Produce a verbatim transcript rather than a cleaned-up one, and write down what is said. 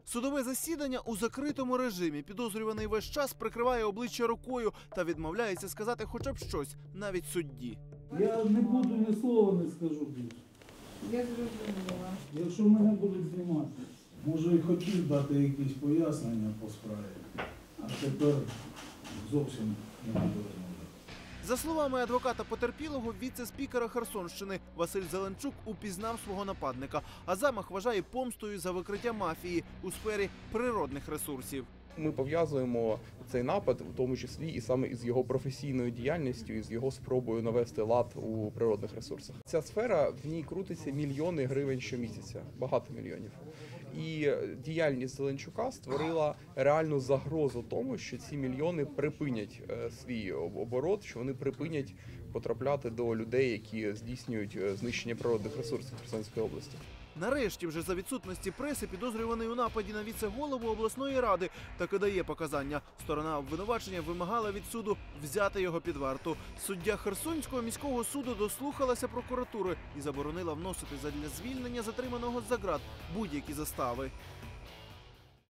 Судове засідання у закритому режимі. Підозрюваний весь час прикриває обличчя рукою та відмовляється сказати хоча б щось, навіть судді. Я не буду ні слова не скажу більше. Я зрозуміла. Якщо мене будуть знімати, можу і хотів дати якісь пояснення по справі, а тепер зовсім не буду розмовляти. За словами адвоката потерпілого, віце-спікера Херсонщини Василь Зеленчук упізнав свого нападника, а замах вважає помстою за викриття мафії у сфері природних ресурсів. Ми пов'язуємо цей напад, у тому числі і саме із його професійною діяльністю, і з його спробою навести лад у природних ресурсах. Ця сфера, в ній крутиться мільйони гривень щомісяця, багато мільйонів. І діяльність Зеленчука створила реальну загрозу тому, що ці мільйони припинять свій оборот, що вони припинять потрапляти до людей, які здійснюють знищення природних ресурсів Херсонської області. Нарешті, вже за відсутності преси, підозрюваний у нападі на віце-голову обласної ради таки дає показання. Сторона обвинувачення вимагала від суду взяти його під варту. Суддя Херсонського міського суду дослухалася прокуратури і заборонила вносити задля звільнення затриманого за ґрат будь-які застави.